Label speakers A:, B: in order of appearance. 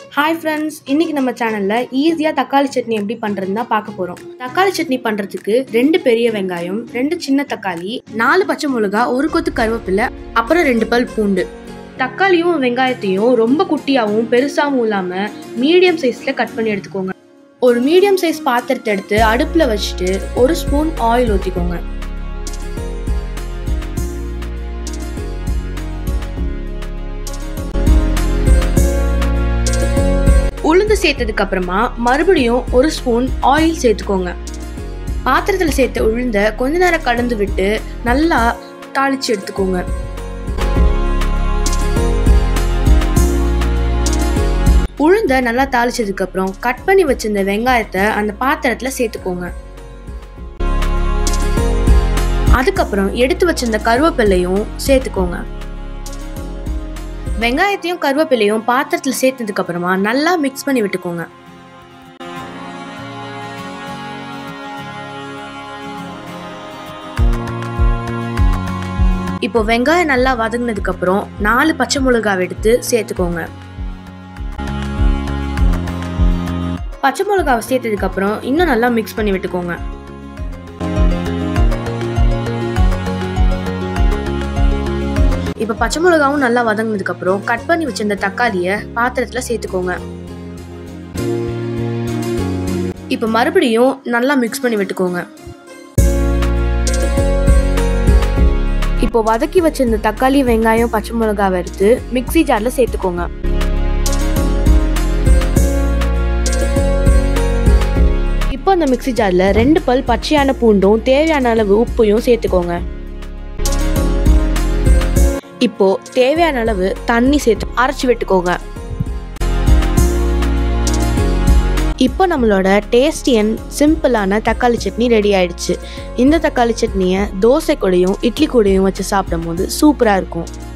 A: Hi friends, இன்னைக்கு நம்ம சேனல்ல ஈஸியா தக்காளி சட்னி எப்படி பண்றதுன்னு தான் பார்க்க போறோம். தக்காளி சட்னி பண்றதுக்கு 2 பெரிய வெங்காயம், 2 சின்ன தக்காளி, 4 பச்சை மிளகாய், 1 கொத்து கருவேப்பிலை, அப்புறம் 2 பல் பூண்டு. தக்காளியும் வெங்காயத்தையும் ரொம்ப குட்டியாவும் பெருசாவும் இல்லாம மீடியம் சைஸ்ல கட் பண்ணி எடுத்துக்கோங்க. ஒரு மீடியம் சைஸ் பாத்திரத்தை எடுத்து அடுப்புல வச்சுட்டு 1 ஸ்பூன் ஆயில் ஊத்திக்கோங்க. உளுந்து சேர்த்ததுக்கு அப்புறமா மறுபடியும் 1 ஸ்பூன் ஆயில் சேர்த்துக்கோங்க. பாத்திரத்துல சேர்த்த உளுந்த கொஞ்ச நேரம் கலந்து விட்டு நல்லா தாளிச்சு எடுத்துக்கோங்க. உளுந்த நல்லா தாளிச்சதுக்கு அப்புறம் கட் பண்ணி வச்சிருந்த வெங்காயத்தை அந்த பாத்திரத்துல சேர்த்துக்கோங்க. அதுக்கப்புறம் எடுத்து வச்சிருந்த கருவேப்பிலையும் சேர்த்துக்கோங்க. வெங்காயத்தையும் கருவேப்பிலையும் பாத்திரத்துல சேர்த்ததுக்கு அப்புறமா நல்லா மிக்ஸ் பண்ணி விட்டுக்கோங்க. இப்போ வெங்காயம் நல்லா வதங்கினதுக்கு அப்புறம் 4 பச்சை மிளகாய் எடுத்து சேர்த்துக்கோங்க. பச்சை மிளகாவை சேர்த்ததுக்கு அப்புறம் இன்னும் நல்லா மிக்ஸ் பண்ணி விட்டுக்கோங்க. இப்போ பச்சை மிளகாவும் நல்லா வதங்கினதுக்கு அப்புறம் கட் பண்ணி வச்சிருந்த தக்காளியை பாத்திரத்துல சேர்த்துக்கோங்க. இப்போ மறுபடியும் நல்லா மிக்ஸ் பண்ணி விட்டுக்கோங்க. இப்போ வதக்கி வச்சிருந்த தக்காளி, வெங்காயம், பச்சை மிளகாவை எடுத்து மிக்ஸி ஜார்ல சேர்த்துக்கோங்க. இப்போ அந்த மிக்ஸி ஜார்ல 2 பல் பச்சையான பூண்டும் தேவையான அளவு உப்பையும் சேர்த்துக்கோங்க. இப்போ தேவையான அளவு தண்ணி சேர்த்து அரைச்சி விட்டுக்கோங்க. இப்போ நம்மளோட டேஸ்டி அண்ட் சிம்பிளான தக்காளி சட்னி ரெடி ஆயிடுச்சு. இந்த தக்காளி சட்னியை தோசை கூடயும் இட்லி கூடயும் வச்சு சாப்பிடும் போது சூப்பராக இருக்கும்.